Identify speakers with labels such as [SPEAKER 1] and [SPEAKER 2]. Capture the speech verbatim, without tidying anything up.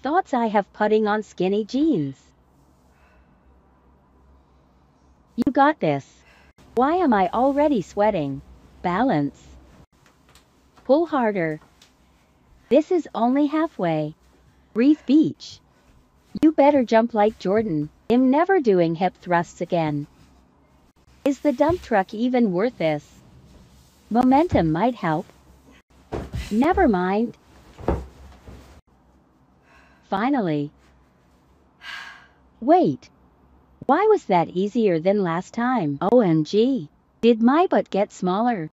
[SPEAKER 1] thoughts I have putting on skinny jeans. You got this. Why am I already sweating? Balance. Pull harder. This is only halfway. Breathe beach. You better jump like Jordan. I'm never doing hip thrusts again. Is the dump truck even worth this? Momentum might help. Never mind. Finally. Wait. Why was that easier than last time? O M G. Did my butt get smaller?